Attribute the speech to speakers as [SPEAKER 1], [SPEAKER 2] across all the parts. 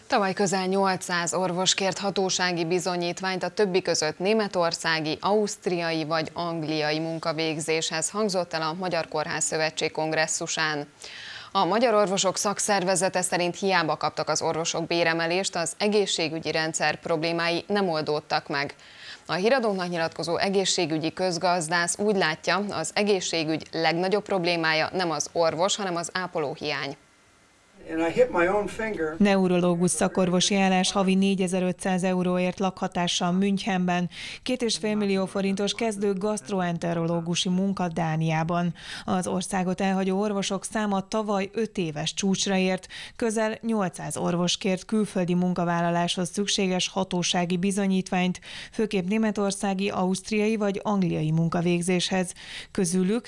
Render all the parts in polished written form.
[SPEAKER 1] Tavaly közel 800 orvos kért hatósági bizonyítványt a többi között németországi, ausztriai vagy angliai munkavégzéshez, hangzott el a Magyar Kórház Szövetség kongresszusán. A Magyar Orvosok Szakszervezete szerint hiába kaptak az orvosok béremelést, az egészségügyi rendszer problémái nem oldódtak meg. A Híradónak nyilatkozó egészségügyi közgazdász úgy látja, az egészségügy legnagyobb problémája nem az orvos, hanem az ápolóhiány.
[SPEAKER 2] Neurológus szakorvosi állás havi 4500 euróért lakhatással Münchenben, 2,5 millió forintos kezdő gasztroenterológusi munka Dániában. Az országot elhagyó orvosok száma tavaly 5 éves csúcsra ért, közel 800 orvos kért külföldi munkavállaláshoz szükséges hatósági bizonyítványt, főképp németországi, ausztriai vagy angliai munkavégzéshez. Közülük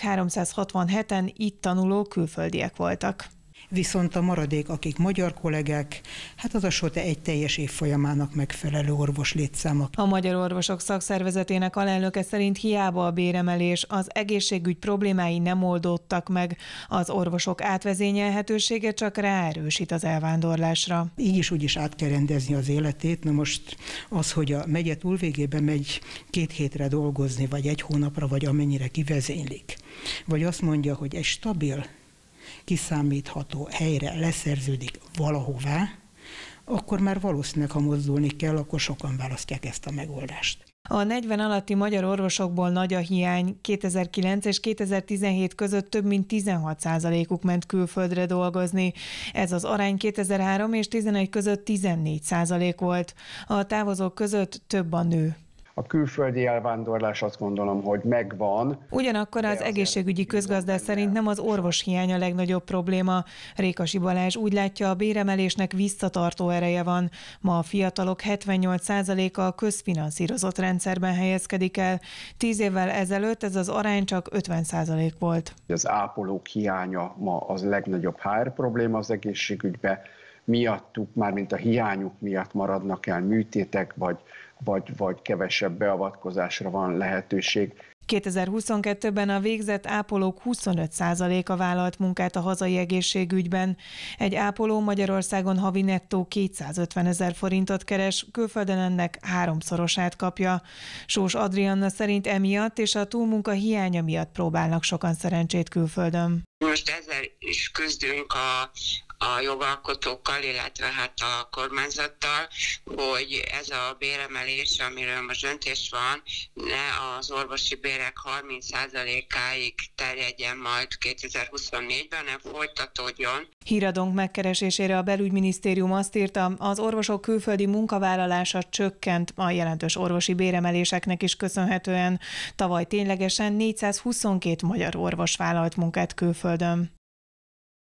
[SPEAKER 2] 367-en itt tanuló külföldiek voltak.
[SPEAKER 3] Viszont a maradék, akik magyar kollégák, hát az a SOTE egy teljes évfolyamának megfelelő orvos létszáma.
[SPEAKER 2] A Magyar Orvosok Szakszervezetének alelnöke szerint hiába a béremelés, az egészségügy problémái nem oldódtak meg, az orvosok átvezényelhetősége csak ráerősít az elvándorlásra.
[SPEAKER 3] Így is úgy is át kell rendezni az életét. Na most az, hogy a megye túlvégében megy 2 hétre dolgozni, vagy 1 hónapra, vagy amennyire kivezénylik, vagy azt mondja, hogy egy stabil, kiszámítható helyre leszerződik valahová, akkor már valószínűleg, ha mozdulni kell, akkor sokan választják ezt a megoldást.
[SPEAKER 2] A 40 alatti magyar orvosokból nagy a hiány, 2009 és 2017 között több mint 16%-uk ment külföldre dolgozni. Ez az arány 2003 és 2011 között 14% volt. A távozók között több a nő.
[SPEAKER 4] A külföldi elvándorlás azt gondolom, hogy megvan.
[SPEAKER 2] Ugyanakkor az egészségügyi közgazdász szerint nem az orvoshiány a legnagyobb probléma. Rékasi Balázs úgy látja, a béremelésnek visszatartó ereje van. Ma a fiatalok 78%-a a közfinanszírozott rendszerben helyezkedik el. 10 évvel ezelőtt ez az arány csak 50% volt.
[SPEAKER 4] Az ápolók hiánya ma az legnagyobb HR probléma az egészségügyben. Miattuk, mármint a hiányuk miatt maradnak el műtétek, vagy kevesebb beavatkozásra van lehetőség.
[SPEAKER 2] 2022-ben a végzett ápolók 25%-a vállalt munkát a hazai egészségügyben. Egy ápoló Magyarországon havi nettó 250 000 forintot keres, külföldön ennek 3-szorosát kapja. Sós Adrianna szerint emiatt és a túlmunka hiánya miatt próbálnak sokan szerencsét külföldön.
[SPEAKER 5] Most ezzel is küzdünk a jogalkotókkal, illetve hát a kormányzattal, hogy ez a béremelés, amiről most döntés van, ne az orvosi bérek 30%-áig terjedjen majd 2024-ben, nem folytatódjon.
[SPEAKER 2] Híradónk megkeresésére a Belügyminisztérium azt írta, az orvosok külföldi munkavállalása csökkent a jelentős orvosi béremeléseknek is köszönhetően. Tavaly ténylegesen 422 magyar orvos vállalt munkát külföldön.